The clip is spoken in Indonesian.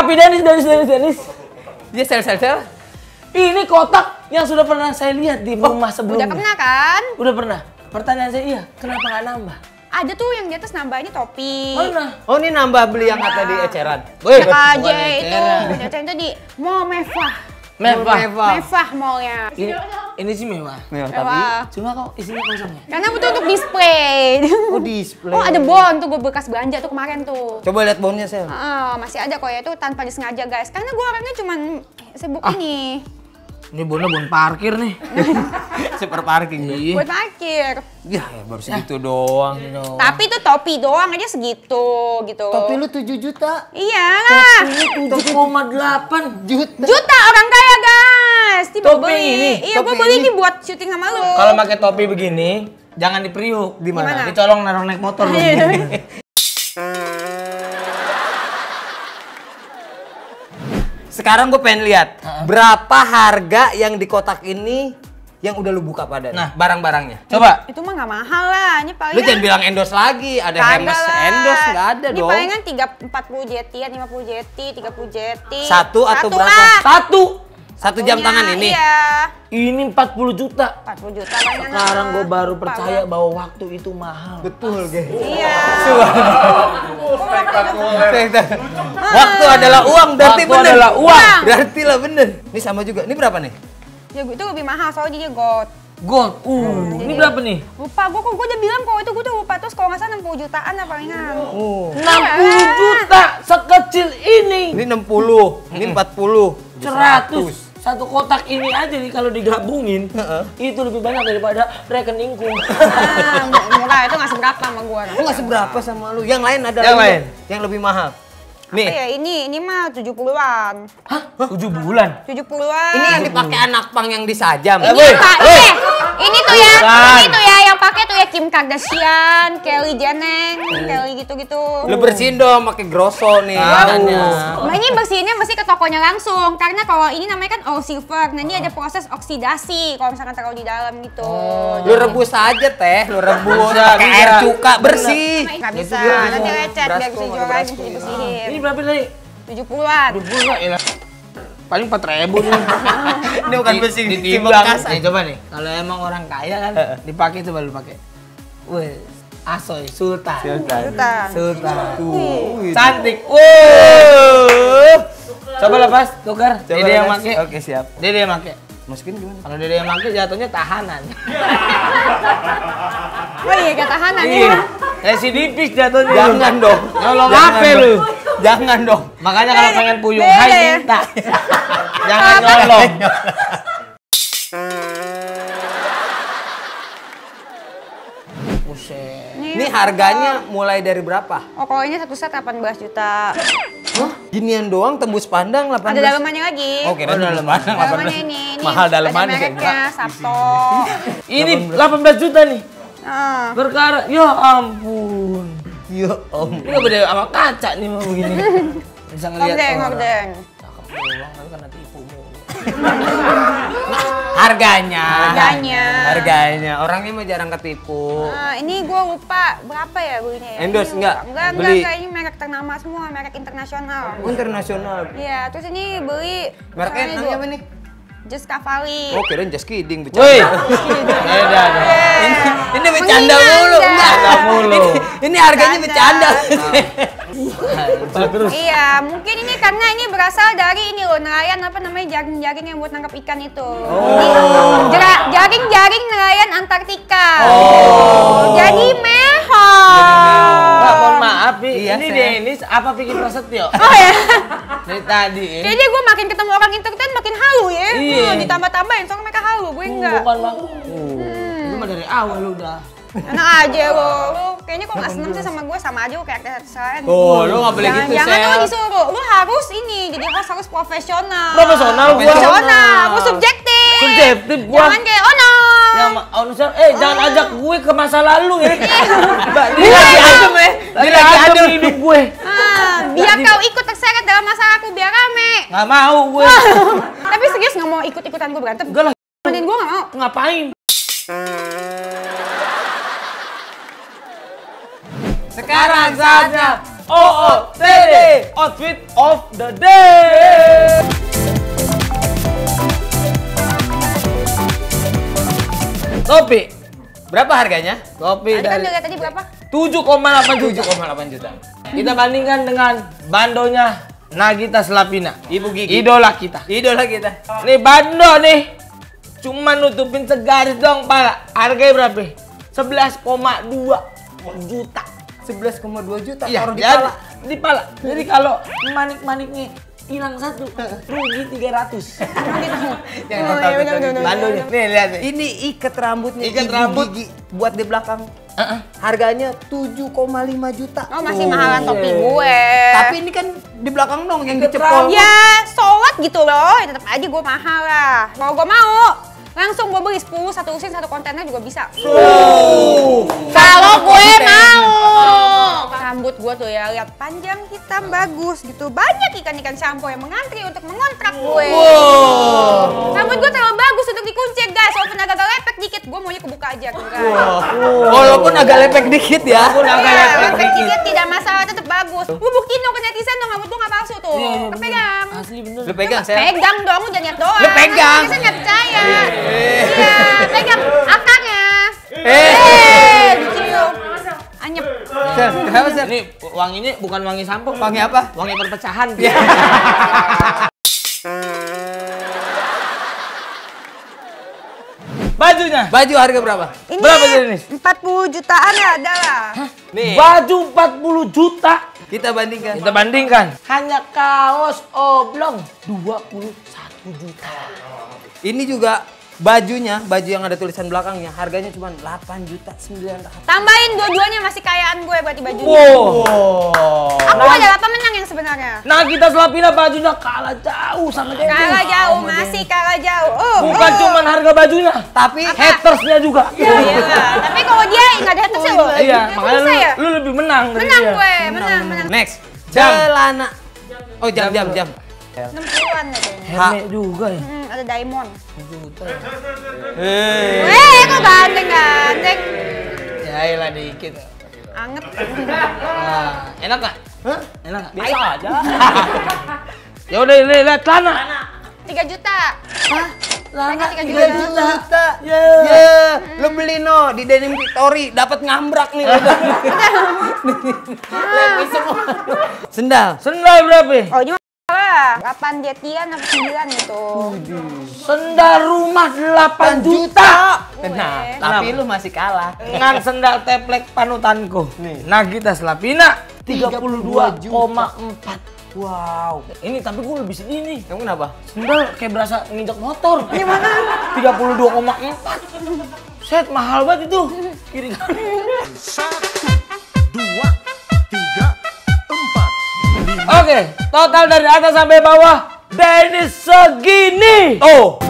Papi Dennis. Dia sel. Ini kotak yang sudah pernah saya lihat di rumah sebelumnya. Udah pernah kan? Udah pernah. Pertanyaan saya iya, kenapa nggak nambah? Ada tuh yang di atas nambahnya topi. Mana? Oh, ini nambah beli yang kata di eceran. Wih, aja itu. Udah itu di mau mewah mallnya. Ini sih mewah. Mewah. Cuma kok isinya kosong ya? Karena itu untuk display. Oh, display. Oh, ada bon tuh gue bekas belanja tuh kemarin tuh. Coba lihat bonnya, Sel. Masih ada kok ya itu tanpa disengaja guys. Karena gue orangnya cuman sibuk ini. Ini bon parkir nih. Super parking. Iya. Buat parkir. Ya, baru segitu doang. Tapi tuh topi doang aja segitu gitu. Topi lu 7 juta. Iya lah. Ini 7,8 Juta orang kaya guys. Tiba Topi beli. ini? Iya, gue beli ini buat syuting sama lu. Kalau pakai topi begini, jangan di Priuk. Di mana? Gimana? Dicolong naik motor lu. Sekarang gue pengen lihat berapa harga yang di kotak ini yang udah lu buka pada. Nah, barang-barangnya. Coba. Itu mah nggak mahal lah. Ini paling Lu jangan bilang endorse lagi, ada Hermes endorse nggak ada ini dong. Ini palingan 40 jetian, 50 jeti, 30 jeti. Satu atau berapa? Lah. Satu jam tangan ini. Iya. Ini 40 juta. 40 juta palingan. Sekarang gue baru percaya bahwa waktu itu mahal. Betul, guys. Iya. Waktu adalah uang, berarti Waktu bener. adalah uang. Berarti lah bener. Ini sama juga. Ini berapa nih? Ya itu lebih mahal soalnya dia gold. Gold. Ini berapa nih? Lupa, gue udah bilang kok itu gue tuh lupa. Terus kalau nggak salah 60 jutaan lah palingan. 60 juta sekecil ini. Ini 60, ini 40, 100. Satu kotak ini aja nih kalau digabungin itu lebih banyak daripada rekeningku. Murah itu nggak seberapa sama gue. Aku nggak seberapa sama lu. Yang lain ada Yang lagi lain? yang lebih mahal. Nih. Apa ya ini mah 70-an. Hah? 7 bulan? 70-an. Ini yang dipakai anak pang yang disajam. Ini tuh ya yang pakai tuh ya Kim Kardashian, Kylie Jenner, Kylie gitu-gitu. Lu bersihin dong pakai grosso nih. Nah, ini bersihinnya mesti ke tokonya langsung karena kalau ini namanya kan all silver. Nah, ini ada proses oksidasi kalau misalkan taruh di dalam gitu. Lu rebus aja teh, lu rebus Bisa, pakai bisa. air cuka bersih. Nggak bisa, nanti lecet biar bisa dijual lagi, bisa dibersihin. Ini berapa tadi? 70-an. 20 lah ya. Paling 4.000 nih. Ini bukan besi, Ditimbang. Nih coba nih, kalau emang orang kaya kan dipakai coba lu pakai. Wih, Asoy Sultan. Sultan. Cantik. Wuh. Coba lepas, tukar. Coba Dede yang lepas. make. Oke, siap. Dede yang make. Masukin gimana? Kalau Dede yang make jatuhnya tahanan. Oh iya, gak tahanan Iya. ya. Residipis jatuhnya. Jangan dong. Nyolong Jangan apa dong. lu? Jangan dong. Makanya kalau pengen puyung Beda hai ya. minta. Jangan nyolong. Buset. Ini harganya mulai dari berapa? Oh, kalau ini satu set 18 juta. Hah? Ginian doang tembus pandang 18. Ada dalamannya lagi. Oke, dalam pandang Dalamannya ini Mahal ada dalamannya. mereknya, Sabto. Ini 18 juta nih. Nah, Perkara, ya ampun. Ya om. Ini gak beda sama kaca nih mau begini. Bisa ngeliat orang. hordeng. Cakep doang, tapi karena tipu mulu. Harganya. Harganya. Orangnya mah jarang ketipu. Nah, ini gue lupa berapa ya belinya ya. Endorse Ini nggak? lupa. Enggak, Beli? ini merek ternama semua, merek internasional. Internasional. Iya, terus ini beli Mereknya misalnya namanya apa nih? Just Cavalli. Oh, kirain just kidding Woi. bercanda. Beda nih. Ini bercanda mulu. Enggak. Bercanda mulu. Ini harganya bercanda. Terus. Iya, mungkin ini karena ini berasal dari ini loh, nelayan apa namanya jaring-jaring yang buat nangkap ikan itu. Jaring-jaring nelayan Antartika. Jadi mehong. Mbak, mohon maaf, Pi. Iya, Ini Seth. Dennis apa Vicky Prasetyo? Oh ya. Dari tadi ya. Jadi gue makin ketemu orang entertain makin halu ya. Iya. Ditambah-tambahin soalnya mereka halu, gue enggak. Bukan Bang. Itu mah dari awal lu udah. Enak aja lo. Lu kayaknya kok nggak seneng sih sama gue, sama aja kayak artis lain. Oh, lu nggak boleh gitu, Jangan Sel. lu disuruh. Lu harus ini, jadi harus profesional. Profesional gua. Profesional. Lu subjektif. Subjektif gua. Jangan kayak oh no. Yang jangan ajak gue ke masa lalu ya. Mbak, Dia lagi adem ya. Dia Dia lagi lagi adem adem. hidup gue. Biar kau ikut terseret dalam masalah aku biar rame. Nggak mau gue. Tapi serius nggak mau ikut-ikutan gue berantem. Enggak lah. Temenin gue nggak mau. Ngapain? Sekarang saatnya OOTD, outfit of the day. Topi, Berapa harganya? topi Tadi kan dari udah lihat tadi berapa? 7,8 juta. 7,8 juta. Kita bandingkan dengan bandonya Nagita Slavina, Ibu Gigi. idola kita. Idola kita. Nih bando nih, cuma nutupin segaris dong pak. Harganya berapa? 11,2 juta. 11,2 juta. Iya, Taruh di jadi- pala. di pala. Jadi kalau manik-maniknya hilang satu, rugi 300. Yang Oh, total iya, bener, bener, Bandonya. Nih lihat nih. Ini ikat rambutnya. Ikat Ibu rambut. Gigi buat di belakang. Harganya 7,5 juta. Oh masih mahalan topi gue. Tapi ini kan di belakang dong yang dicepol. Ya, so what gitu loh. Ya, tetap aja gue mahal lah. Kalau gue mau, langsung gue beli 10, satu usin, satu kontainer juga bisa. Kalau gue mau. Rambut gue tuh ya, lihat panjang, hitam, bagus gitu. Banyak ikan-ikan sampo yang mengantri untuk mengontrak gue. Rambut gue terlalu bagus untuk dikunci guys. Walaupun agak lepek dikit, gue maunya kebuka aja. Walaupun agak lepek dikit ya. Walaupun agak Iya, lepek lepek dikit. dikit tidak masalah, tetap bagus. Gue buktiin dong ke netizen dong, rambut gue gak palsu tuh. Kepegang. Asli bener. Lu pegang saya. Pegang dong, udah niat doang. Lu pegang. Netizen nggak percaya. Iya, pegang akarnya. Dicium. Anyep. Sir, kenapa sir? Ini wanginya bukan wangi sampo, Wangi apa? wangi perpecahan. Bajunya. Baju harga berapa? Ini Berapa sih ini? 40 jutaan ya ada lah. Nih, Baju 40 juta. kita bandingkan. Kita bandingkan. Hanya kaos oblong 21 juta. Ini juga bajunya, baju yang ada tulisan belakangnya, harganya cuma 8 juta 900. Tambahin dua-duanya masih kayaan gue berarti bajunya. Wow. Aku adalah pemenang yang sebenarnya. Nah kita Slavina bajunya kalah jauh sama dia. Kalah jauh, masih kalah jauh. Bukan cuma harga bajunya, Tapi hatersnya juga. Iya. Tapi kalau dia nggak ada hatersnya loh. Iya, Dia makanya bisa ya? lu lebih menang dari Menang dia. gue, menang. next, Jam. celana. Oh, jam. 60-an ya kayaknya. Hemek juga ya. Ada diamond. Eh. Kok gandeng-gandeng. Ya elah dikit. Anget. Nah, enak gak? Hah? Enak gak? Biasa aja. Ya udah lihat celana. 3 juta. Celana 3 3 juta. Ya, lu beli no di Denim Victory, dapat ngambrak nih. Lebih semua. Sendal. Sendal berapa? Oh ini mah 8 jetian apa 9 gitu. Sendal rumah 8 juta. Nah, tapi lu masih kalah. Dengan sendal teplek panutanku. Nagita Slavina 32,4. Wow. Ini tapi gue lebih sedih nih. Kamu kenapa? Sendal kayak berasa nginjak motor. Gimana? 32,4. Set mahal banget itu. Kiri kanan. 1, 2, 3, 4, 5. Oke, total dari atas sampai bawah Dennis segini. Oh,